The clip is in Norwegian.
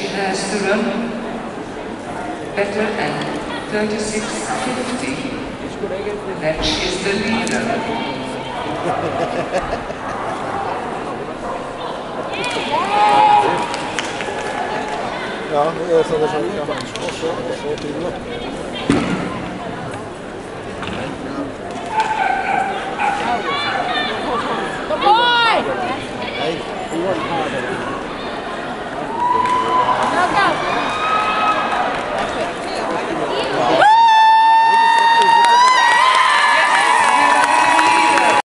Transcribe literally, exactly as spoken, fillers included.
she has to run better than thirty-six fifty. Then she's the leader. Ja, det er sånn det skjer. Ja. Og så, og så til.